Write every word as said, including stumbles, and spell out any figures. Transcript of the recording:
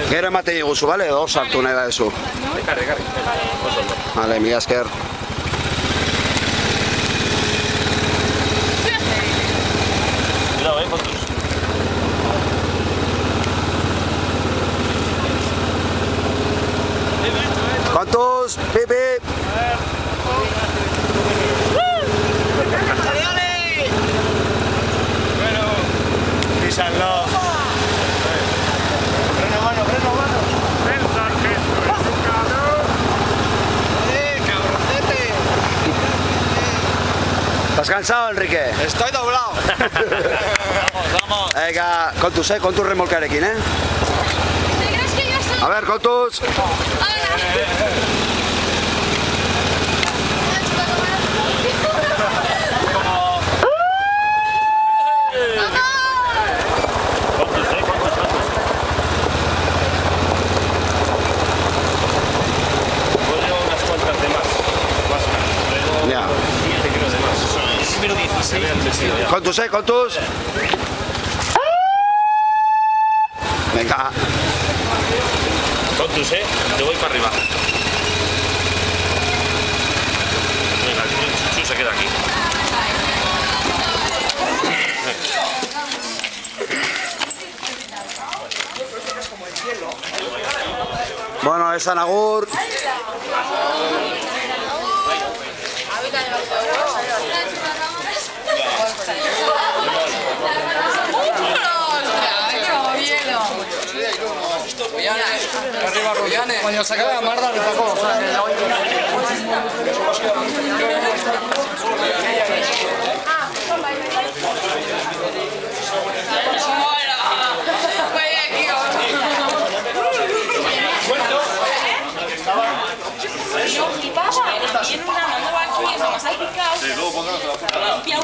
Gero ematen diguzu, bale? Edo sartu nahi da ezu. Ekarri, ekarri. Bale, mila esker. Cuidado, eh, kontuz. Kontuz, pipi! Bueno, písanlo. Freno mano, freno mano. El sargento es un cabrón. ¡Eh, cabroncete! ¿Estás cansado, Enrique? Estoy doblado. Vamos, vamos. Venga, kontuz, eh? Kontuz remolkarekin, eh? ¿Crees que yo soy? A ver, kontuz! Kontuz, eh, kontuz! Venga. Kontuz, eh, te voy para arriba. Venga, el chuchu se queda aquí. Bueno, esan agur. Arriba Rullane. Baina sakara da marda betako. Y pasa, tiene una mano aquí, se nos ha picado.